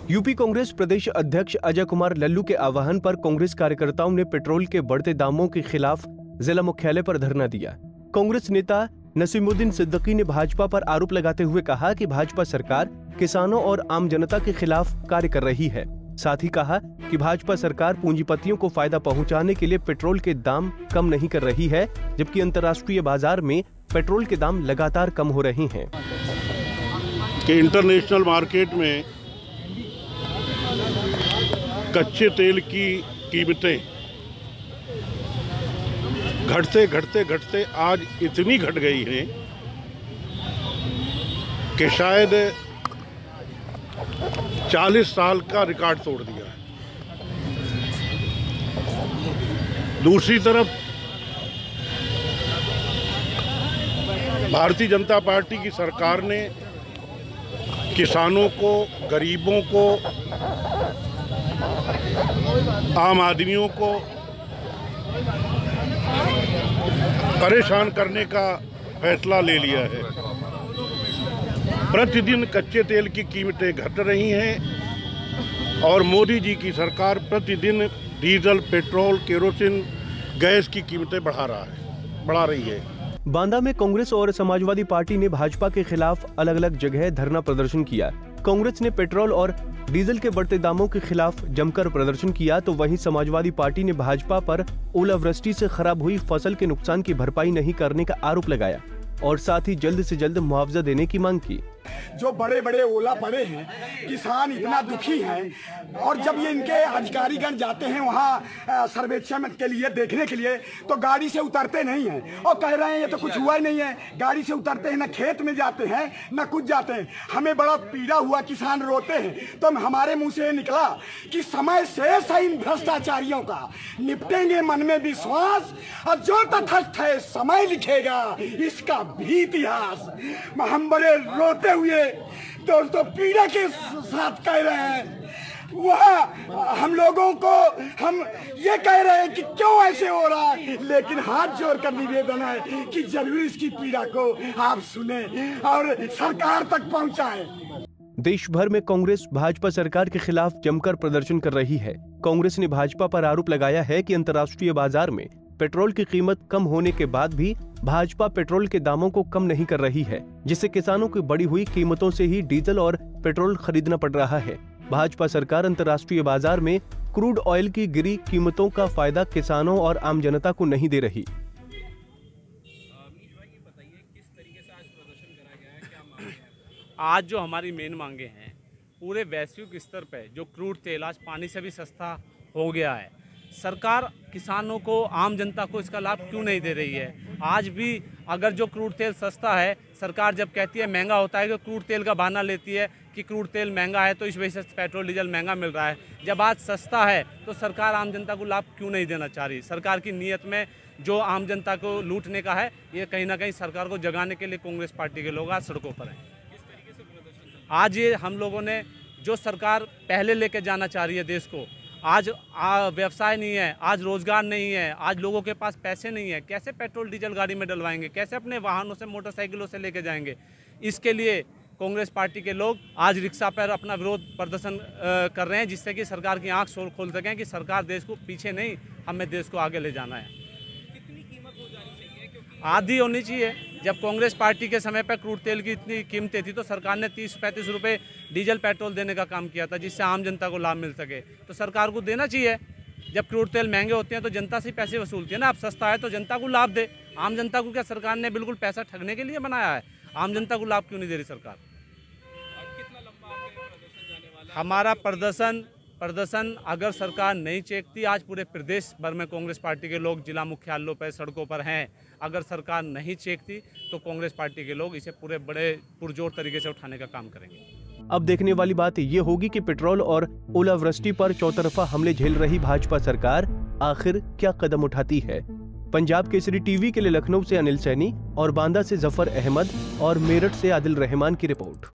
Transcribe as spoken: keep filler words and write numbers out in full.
UP Congress प्रदेश अध्यक्ष अजय कुमार लल्लू के आह्वान पर कांग्रेस कार्यकर्ताओं ने पेट्रोल के बढ़ते दामों के खिलाफ जिला मुख्यालय पर धरना दिया। कांग्रेस नेता नसीमुद्दीन सिद्दीकी ने भाजपा पर आरोप लगाते हुए कहा कि भाजपा सरकार किसानों और आम जनता के खिलाफ कार्य कर रही है। साथ ही कहा कि भाजपा सरकार पूंजीपतियों को फायदा पहुंचाने के लिए पेट्रोल के दाम कम नहीं कर रही है, जबकि अंतर्राष्ट्रीय बाजार में पेट्रोल के दाम लगातार कम हो रहे हैं। कि इंटरनेशनल मार्केट में कच्चे तेल की कीमतें घटते घटते घटते आज इतनी घट गई हैं कि शायद चालीस साल का रिकॉर्ड तोड़ दिया है। दूसरी तरफ भारतीय जनता पार्टी की सरकार ने किसानों को, गरीबों को, आम आदमियों को परेशान करने का फैसला ले लिया है। प्रतिदिन कच्चे तेल की कीमतें घट रही हैं और मोदी जी की सरकार प्रतिदिन डीजल, पेट्रोल, केरोसिन, गैस की कीमतें बढ़ा रहा है बढ़ा रही है। बांदा में कांग्रेस और समाजवादी पार्टी ने भाजपा के खिलाफ अलग अलग जगह धरना प्रदर्शन किया। कांग्रेस ने पेट्रोल और डीजल के बढ़ते दामों के खिलाफ जमकर प्रदर्शन किया, तो वहीं समाजवादी पार्टी ने भाजपा पर ओलावृष्टि से खराब हुई फसल के नुकसान की भरपाई नहीं करने का आरोप लगाया और साथ ही जल्द से जल्द मुआवजा देने की मांग की। जो बड़े बड़े ओला पड़े हैं, किसान इतना दुखी हैं और जब ये इनके अधिकारीगण जाते हैं वहाँ सर्वेक्षण के लिए देखने के लिए तो गाड़ी से उतरते नहीं हैं और कह रहे हैं ये तो कुछ हुआ ही नहीं है। गाड़ी से उतरते हैं, ना खेत में जाते हैं ना कुछ जाते हैं। हमें बड़ा पीड़ा हुआ, किसान रोते हैं, तो हमारे मुंह से निकला कि समय से सही भ्रष्टाचारियों का निपटेंगे, मन में विश्वास, और जो तटस्थ है समय लिखेगा इसका भी इतिहास। हम बड़े रोते हुए दोस्तों पीड़ा के साथ कह रहे हैं, वह हम लोगों को हम ये कह रहे हैं कि क्यों ऐसे हो रहा है, लेकिन हाथ जोड़कर निवेदन है कि जरूर इसकी पीड़ा को आप सुने और सरकार तक पहुंचाएं। देश भर में कांग्रेस भाजपा सरकार के खिलाफ जमकर प्रदर्शन कर रही है। कांग्रेस ने भाजपा पर आरोप लगाया है कि अंतर्राष्ट्रीय बाजार में पेट्रोल की कीमत कम होने के बाद भी भाजपा पेट्रोल के दामों को कम नहीं कर रही है, जिससे किसानों की बढ़ी हुई कीमतों से ही डीजल और पेट्रोल खरीदना पड़ रहा है। भाजपा सरकार अंतर्राष्ट्रीय बाजार में क्रूड ऑयल की गिरी कीमतों का फायदा किसानों और आम जनता को नहीं दे रही। आज जो हमारी मेन मांगे हैं, पूरे वैश्विक स्तर पर जो क्रूड तेल आज पानी से भी सस्ता हो गया है, सरकार किसानों को, आम जनता को इसका लाभ क्यों नहीं दे रही है। आज भी अगर जो क्रूड तेल सस्ता है, सरकार जब कहती है महंगा होता है, तो क्रूड तेल का बहाना लेती है कि क्रूड तेल महंगा है तो इस वजह से पेट्रोल डीजल महंगा मिल रहा है। जब आज सस्ता है तो सरकार आम जनता को लाभ क्यों नहीं देना चाह रही। सरकार की नीयत में जो आम जनता को लूटने का है, ये कहीं ना कहीं सरकार को जगाने के लिए कांग्रेस पार्टी के लोग आज सड़कों पर हैं। आज ये हम लोगों ने जो सरकार पहले लेके जाना चाह रही है देश को, आज व्यवसाय नहीं है, आज रोजगार नहीं है, आज लोगों के पास पैसे नहीं है, कैसे पेट्रोल डीजल गाड़ी में डलवाएंगे, कैसे अपने वाहनों से, मोटरसाइकिलों से लेके जाएंगे। इसके लिए कांग्रेस पार्टी के लोग आज रिक्शा पर अपना विरोध प्रदर्शन कर रहे हैं, जिससे कि सरकार की आंख खोल सकें कि सरकार देश को पीछे नहीं, हमें देश को आगे ले जाना है। कितनी कीमत हो जानी चाहिए, क्योंकि आधी होनी चाहिए। जब कांग्रेस पार्टी के समय पर क्रूड तेल की इतनी कीमतें थी तो सरकार ने तीस पैंतीस रुपए डीजल पेट्रोल देने का काम किया था, जिससे आम जनता को लाभ मिल सके। तो सरकार को देना चाहिए। जब क्रूड तेल महंगे होते हैं तो जनता से पैसे वसूलती है ना। अब सस्ता है तो जनता को लाभ दे। आम जनता को क्या सरकार ने बिल्कुल पैसा ठगने के लिए बनाया है? आम जनता को लाभ क्यों नहीं दे रही सरकार? कितना लंबा आपका प्रदर्शन जाने वाला है? हमारा प्रदर्शन प्रदर्शन अगर सरकार नहीं चेकती, आज पूरे प्रदेश भर में कांग्रेस पार्टी के लोग जिला मुख्यालयों पर, सड़कों पर हैं। अगर सरकार नहीं चेकती तो कांग्रेस पार्टी के लोग इसे पूरे बड़े पुरजोर तरीके से उठाने का काम करेंगे। अब देखने वाली बात ये होगी कि पेट्रोल और ओलावृष्टि पर चौतरफा हमले झेल रही भाजपा सरकार आखिर क्या कदम उठाती है। पंजाब केसरी टीवी के लिए लखनऊ से अनिल सैनी और बांदा से जफर अहमद और मेरठ से आदिल रहमान की रिपोर्ट।